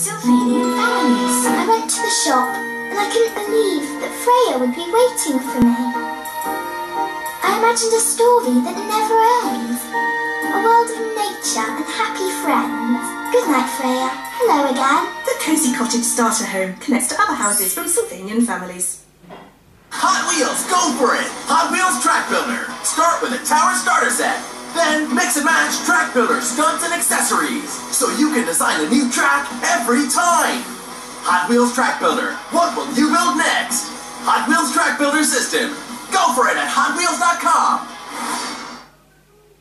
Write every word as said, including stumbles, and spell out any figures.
Sylvanian families. I went to the shop and I couldn't believe that Freya would be waiting for me. I imagined a story that never ends. A world of nature and happy friends. Good night, Freya. Hello again. The Cosy Cottage Starter Home connects to other houses from Sylvanian families. Hot Wheels, go for it! Hot Wheels Track Builder. Start with a tower starter set. Then mix and match track builder stunts and accessories, so you can design a new track every time. Hot Wheels Track Builder. What will you build next? Hot Wheels Track Builder System. Go for it at hot wheels dot com.